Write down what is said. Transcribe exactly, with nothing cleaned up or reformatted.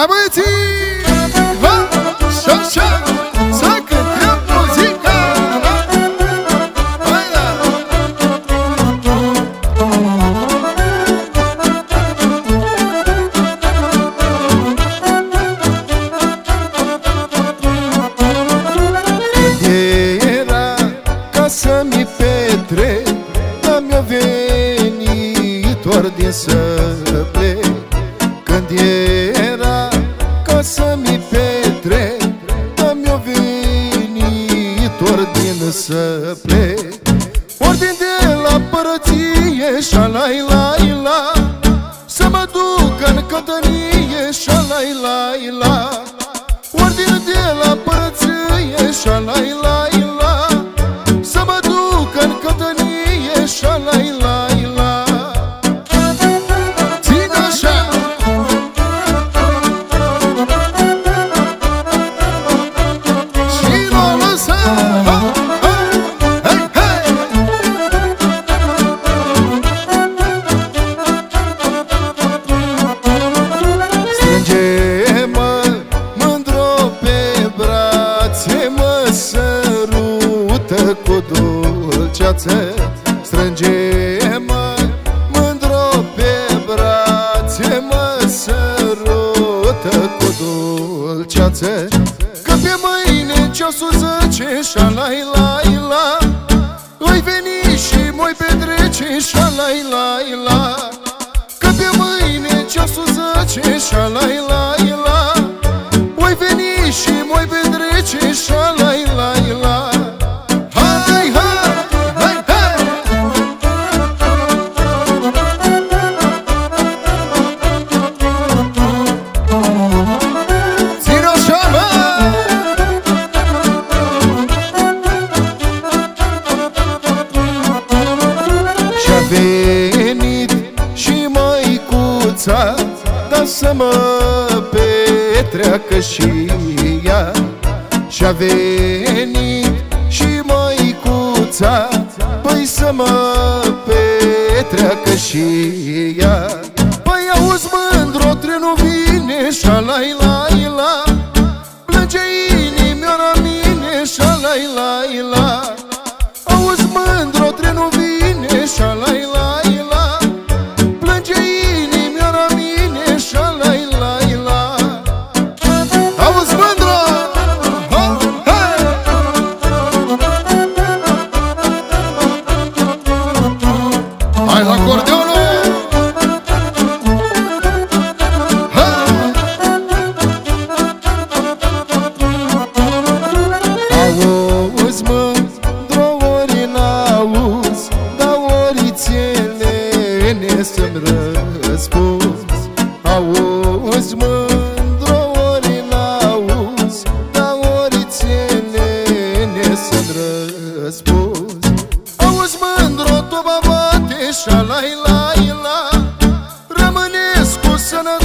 Hai băieții! Ha! Și așa! Să cântăm muzica! Hai da! Când era ca să-mi petrec, mi-a venit ordin să plec. Când era ca să-mi petrec, mi-a venit ordin să plec. Ordin de la părăție, șalai-lai-la, să mă duc în cătănie, șalai-lai-la. Ordin de la părăție, șalai-lai-la, să mă duc în cătănie, șalai-lai-la. Ține așa! Și l-o lăsa! Ha, ha, hei, hei! Strânge-mă, mândro pe brațe, mă sărută cu dulceață. Strânge-mă, mândro pe brațe, mă sărută cu dulceață. Că pe mâine ceasul zece, șalai-lai-la, oi veni și moi petrece, șalai-lai-la. Că pe mâine ceasul zece, șalai-lai-la, oi veni și moi petrece, șalai-lai-la. Hai, hai, hai, hai! Ține așa, mă! Și-a venit și măicuța, da să mă petreacă și ea. Și-a venit și măicuța, păi să mă petreacă și ea. Păi auzi, mândro, trenul vine, șalai-lai-la, plânge inimioara mine, șalai-lai-la. Auzi, mândro, trenul vine, șalai-lai-la, plânge inimioara mine, șalai-lai-la. Auzi, mândro! Ha, hei! Hai la acordeonul! Ha! Auzi, mândro, ori n-auzi, dar ori ție-lene să-mi răspunzi. Auzi, mândro, ori n-auzi, dar ori ție-lene să-mi răspunzi. Auzi, mândro, toba bate, șalai-lai-la, rămâneți cu sănătate,